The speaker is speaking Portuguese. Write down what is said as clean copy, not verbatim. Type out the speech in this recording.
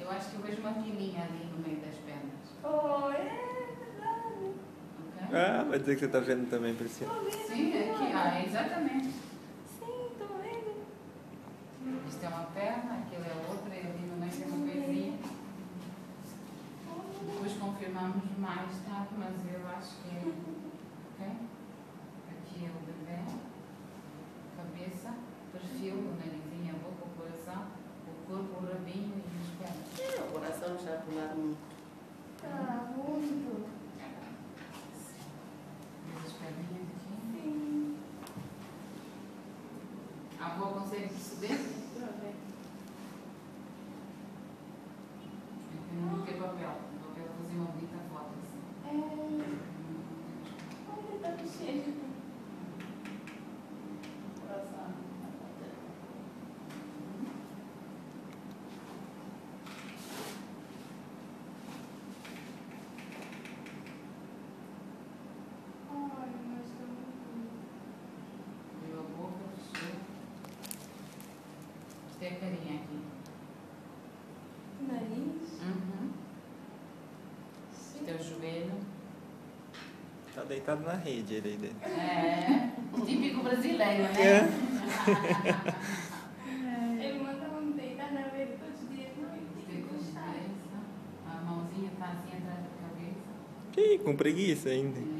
eu acho que eu vejo uma fininha ali no meio das pernas. Oh, é verdade. Ok? Ah, vai dizer que você está vendo também, Priscila. Tô vendo. Sim, aqui. Ah, exatamente. Sim, tô vendo. Isto é uma perna, aquilo é outra, e ali no meio tem uma coisinha. Depois confirmamos mais tarde, mas eu acho que é. Ok? Aqui é o bebê, cabeça, perfil, o narizinho, a boca, o coração, o corpo, o rabinho e as pernas. O coração está a pular muito. Tá, muito. E as perninhas aqui. Sim. A avó consegue perceber? Deixa eu ver. Não tem papel. O papel fazia uma bonita foto assim. Olha, tá mexendo. Coração. Ai, mas tá muito. Abriu a boca, fechou. Isto é a carinha aqui. Nariz. Isto é o joelho. Tá deitado na rede ele aí dentro. É, típico brasileiro, né? Ele manda me deitar na beira todos os dias. Não, eu Isto é tenho que com a gostar. cabeça. A mãozinha está assim atrás da cabeça. Ih, com preguiça ainda.